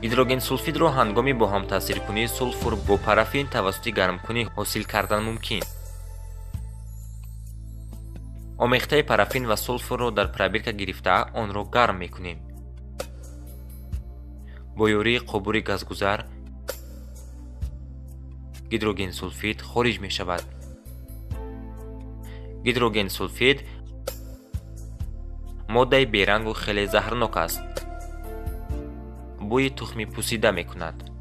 гидроген сулфидро ҳангоми бо ҳамтаъсиркунии сулфур бо парафин тавассути гармкунӣ ҳосил кардан мумкин. омехтаи парафин ва сулфурро дар пробирка гирифта онро гарм мекунем. бо ёрии қобури газгузар гидроген сулфид хориҷ мешавад. гидроген сулфид моддаи берангу хеле заҳрнок аст. бӯи тухми пусида мекунад.